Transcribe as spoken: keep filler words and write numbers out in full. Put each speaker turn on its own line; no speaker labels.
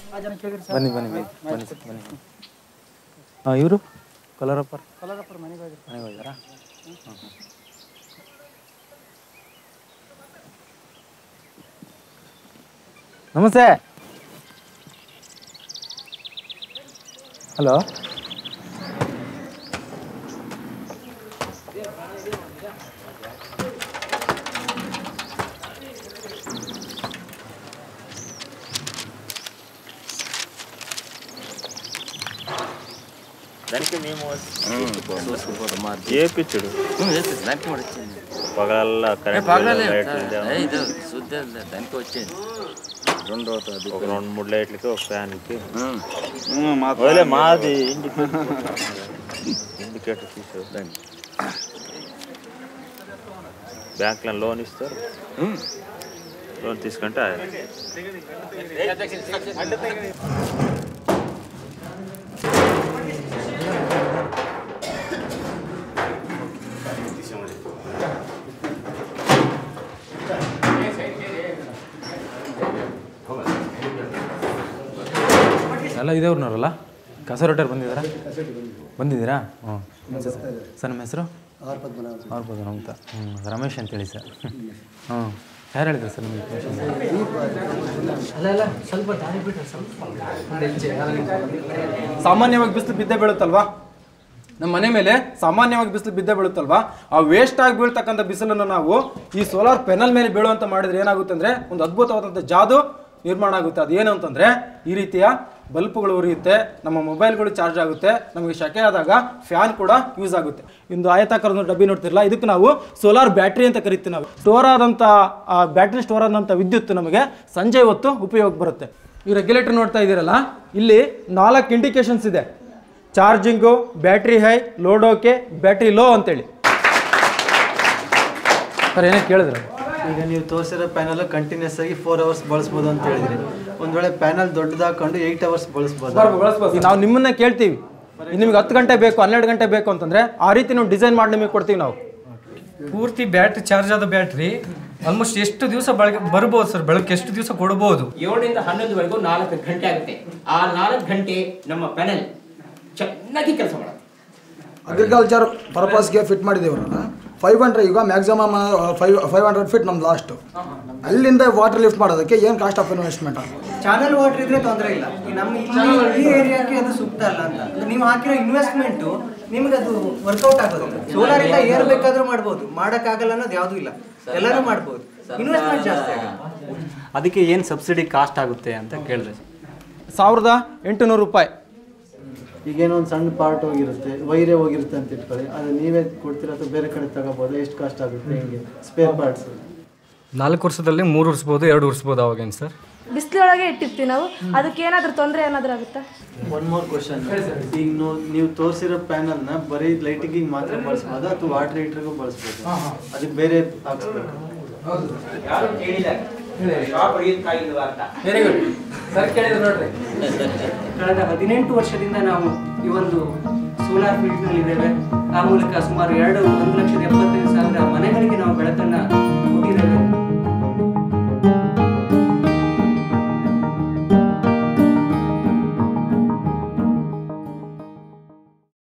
ಬನ್ನಿ ಬನ್ನಿ ಬನ್ನಿ ಬನ್ನಿ ಸರ್ ಬನ್ನಿ. ಹಾಂ ಇವರು ಕಲರಪ್ಪರ್
ಕಲರಪ್ಪರ್ ಮನೆಗೆ ಹೋಗಿ
ಮನೆಗೆ ಹೋಗಿದ್ದಾರಾ? ಹಾಂ ಹಾಂ. ನಮಸ್ತೆ. ಹಲೋ.
దానికి మేము చేయించుడు పగలల్లా కరెంట్
ఇది శుద్ధ దానికి వచ్చేది రెండు అవుతుంది
ఒక రెండు మూడు లైట్లకి ఒక ఫ్యాన్కి వదిలే మాది ఇండికేటర్ ఇండికేటర్ తీసేది దాన్ని బ్యాంక్లో లోన్ ఇస్తారు లోన్ తీసుకుంటే
ಎಲ್ಲ ಇದೇವ್ರನ್ನವರಲ್ಲ ಕಸರೊಟ್ಟರು ಬಂದಿದ್ದಾರಾ? ಬಂದಿದ್ದೀರಾ? ಹ್ಞೂ ಸರ್ ನಮ್ಮ ಹೆಸರು
ಆರ್ ಪದ್ಮನಾಭ
ಆರ್ ಪದ್ಮನಾಭ ಅಂತ. ಹ್ಞೂ ರಮೇಶ್ ಅಂತೇಳಿ ಸರ್. ಹ್ಞೂ ಯಾರು ಹೇಳಿದ್ರು ಸರ್ ನಿಮಗೆ ಇನ್ಫಾರ್ಮೇಷನ್?
ಸಾಮಾನ್ಯವಾಗಿ ಬಿಸಿಲು ಬಿದ್ದೇ ಬೀಳುತ್ತಲ್ವಾ? ನಮ್ಮ ಮನೆ ಮೇಲೆ ಸಾಮಾನ್ಯವಾಗಿ ಬಿಸಿಲು ಬಿದ್ದೇ ಬೀಳುತ್ತಲ್ವಾ? ಆ ವೇಸ್ಟ್ ಆಗಿ ಬೀಳ್ತಕ್ಕಂಥ ಬಿಸಿಲನ್ನು ನಾವು ಈ ಸೋಲಾರ್ ಪೆನಲ್ ಮೇಲೆ ಬೀಳುವಂತ ಮಾಡಿದ್ರೆ ಏನಾಗುತ್ತೆ ಅಂದರೆ ಒಂದು ಅದ್ಭುತವಾದಂಥ ಜಾದು ನಿರ್ಮಾಣ ಆಗುತ್ತೆ. ಅದೇನು ಅಂತಂದರೆ ಈ ರೀತಿಯ ಬಲ್ಪ್ಗಳು ಉರಿಯುತ್ತೆ, ನಮ್ಮ ಮೊಬೈಲ್ಗಳು ಚಾರ್ಜ್ ಆಗುತ್ತೆ, ನಮಗೆ ಶೆಕೆ ಆದಾಗ ಫ್ಯಾನ್ ಕೂಡ ಯೂಸ್ ಆಗುತ್ತೆ. ಒಂದು ಆಯತಾಕಾರದ ಡಬ್ಬಿ ನೋಡ್ತಿರಲ್ಲ, ಇದಕ್ಕೆ ನಾವು ಸೋಲಾರ್ ಬ್ಯಾಟ್ರಿ ಅಂತ ಕರಿತೀವಿ. ನಾವು ಸ್ಟೋರ್ ಆದಂಥ ಬ್ಯಾಟ್ರಿ ಸ್ಟೋರ್ ಆದಂಥ ವಿದ್ಯುತ್ ನಮಗೆ ಸಂಜೆ ಹೊತ್ತು ಉಪಯೋಗ ಬರುತ್ತೆ. ಈ ರೆಗ್ಯುಲೇಟರ್ ನೋಡ್ತಾ ಇದ್ದೀರಲ್ಲ, ಇಲ್ಲಿ ನಾಲ್ಕು ಇಂಡಿಕೇಶನ್ಸ್ ಇದೆ: charging, battery high, load okay, battery low ಅಂತೇಳಿ. ಸರ್ ಏನೇ ಕೇಳಿದ್ರು?
ಈಗ ನೀವು ತೋರಿಸಿರೋ ಪ್ಯಾನಲ್ ಕಂಟಿನ್ಯೂಸ್ ಆಗಿ ಫೋರ್ ಅವರ್ಸ್ ಬಳಸ್ಬೋದು ಅಂತ ಹೇಳಿದ್ರಿ. ಒಂದ್ ವೇಳೆ ಪ್ಯಾನಲ್ ದೊಡ್ಡದಾಕೊಂಡು ಏಯ್ಟ್ ಅವರ್ಸ್ ಬಳಸ್ಬೋದು.
ಬಳಸ್ಬೋದು. ನಾವು ನಿಮ್ಮನ್ನ ಕೇಳ್ತೀವಿ, ನಿಮ್ಗೆ ಹತ್ತು ಗಂಟೆ ಬೇಕು, ಹನ್ನೆರಡು ಗಂಟೆ ಬೇಕು ಅಂತಂದ್ರೆ ಆ ರೀತಿ ನಾವು ಡಿಸೈನ್ ಮಾಡಿ ನಿಮಗೆ ಕೊಡ್ತೀವಿ. ನಾವು
ಪೂರ್ತಿ ಬ್ಯಾಟ್ರಿ ಚಾರ್ಜ್ ಆದ ಬ್ಯಾಟ್ರಿ ಆಲ್ಮೋಸ್ಟ್ ಎಷ್ಟು ದಿವಸ ಬಳಕೆ ಬರ್ಬೋದು ಸರ್? ಬೆಳಗ್ಗೆ ಎಷ್ಟು ದಿವಸ ಕೊಡಬಹುದು?
ಏಳರಿಂದ ಹನ್ನೊಂದುವರೆಗೂ ನಾಲ್ಕು ಗಂಟೆ ಆಗುತ್ತೆ. ಆ ನಾಲ್ಕು ಗಂಟೆ ನಮ್ಮ ಪ್ಯಾನೆಲ್ ಚೆನ್ನಾಗಿ ಕೆಲಸ ಮಾಡುತ್ತೆ.
ಅಗ್ರಿಕಲ್ಚರ್ ಪರ್ಪಸ್ಗೆ ಫಿಟ್ ಮಾಡಿದ್ದೇವ್ರಲ್ಲ, ಫೈವ್ ಹಂಡ್ರೆಡ್ ಈಗ maximum five five hundred feet ನಮ್ದು ಲಾಸ್ಟ್. ಅಲ್ಲಿಂದ ವಾಟರ್ ಲಿಫ್ಟ್ ಮಾಡೋದಕ್ಕೆ ಏನು cost of investment?
Channel water ಇದ್ರೆ ತೊಂದರೆ ಇಲ್ಲ. ನಮ್ಮ ಈ ಏರಿಯಾಕ್ಕೆ ಅದು ಸೂಕ್ತ ಅಲ್ಲ ಅಂತ ನೀವು ಹಾಕಿರೋ ಇನ್ವೆಸ್ಟ್ಮೆಂಟು ನಿಮ್ಗೆ ಅದು ವರ್ಕೌಟ್ ಆಗೋದಿಲ್ಲ. ಸೋಲಾರ್ ಇಂದ ಏರ್ ಬೇಕಾದ್ರೂ ಮಾಡ್ಬೋದು, ಮಾಡೋಕ್ಕಾಗಲ್ಲ ಅನ್ನೋದು ಯಾವುದೂ ಇಲ್ಲ, ಎಲ್ಲರೂ ಮಾಡ್ಬೋದು. ಇನ್ವೆಸ್ಟ್ಮೆಂಟ್ ಜಾಸ್ತಿ ಆಗಲ್ಲ.
ಅದಕ್ಕೆ ಏನು ಸಬ್ಸಿಡಿ ಕಾಸ್ಟ್ ಆಗುತ್ತೆ ಅಂತ ಕೇಳಿದೆ.
ಸಾವಿರದ ಎಂಟುನೂರು ರೂಪಾಯಿ.
ಈಗೇನೋ ಒಂದು ಸಣ್ಣ ಪಾರ್ಟ್ ಹೋಗಿರುತ್ತೆ, ವೈರೇ ಹೋಗಿರುತ್ತೆ ಅಂತ ಇಟ್ಕೊಳ್ಳಿ, ಅದು ನೀವೇ ಕೊಡ್ತೀರಾ ಅಥವಾ ಬೇರೆ ಕಡೆ ತಗೋಬೋದು? ಎಷ್ಟು ಕಾಸ್ಟ್ ಆಗುತ್ತೆ? ಹಿಂಗೆ ಸ್ಪೇರ್ ಪಾರ್ಟ್ಸ್
ನಾಲ್ಕು ವರ್ಷದಲ್ಲಿ ಮೂರು ಉರ್ಸ್ಬೋದು, ಎರಡು ಉರ್ಸ್ಬೋದು. ಅವಾಗೇನು ಸರ್?
ಬಿಸಿಲೊಳಗೆ ಇಟ್ಟಿರ್ತೀವಿ ನಾವು, ಅದಕ್ಕೆ ಏನಾದರೂ ತೊಂದರೆ ಏನಾದರೂ ಆಗುತ್ತಾ?
One more question. ಈಗ ನೀವು ತೋರಿಸಿರೋ ಪ್ಯಾನಲ್ನ ಬರೀ ಲೈಟಿಗೆ ಮಾತ್ರ ಬಳಸ್ಬೋದು ಅಥವಾ ವಾಟರ್ ಹೀಟರ್ಗೂ ಬಳಸ್ಬೋದು? ಅದಕ್ಕೆ ಬೇರೆ ಹಾಕ್ಸ್ಬೇಕು?
ಕಳೆದ ಹದಿನೆಂಟು ವರ್ಷದಿಂದ ನಾವು ಈ ಒಂದು ಸೋಲಾರ್ ಫೀಲ್ಡ್ನಲ್ಲಿ ಇದ್ದೇವೆ. ಆ ಮೂಲಕ ಸುಮಾರು ಎರಡು ಒಂದು ಲಕ್ಷದ ಎಪ್ಪತ್ತು